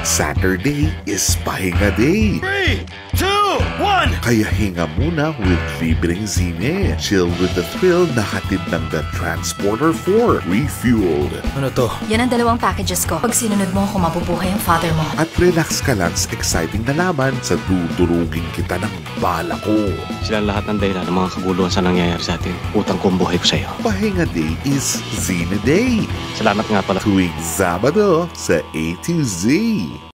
Saturday is pahinga day. 3, 2, 1! Kaya hinga muna with libreng zine. Chill with the thrill na hatid ng The Transporter 4 Refueled. Ano to? Yan ang 2 packages ko. Pag sinunod mo ako, mabubuhay ang father mo. At relax ka lang sa exciting na laban sa Dudurugin kita ng Bala ko. Sila lahat ng dahilan ng mga kaguluhan sa nangyayari sa atin. Utang ko ang buhay ko sa iyo. Pahinga day is Zine Day. Salamat nga pala. Tuwing Sabado sa A2Z.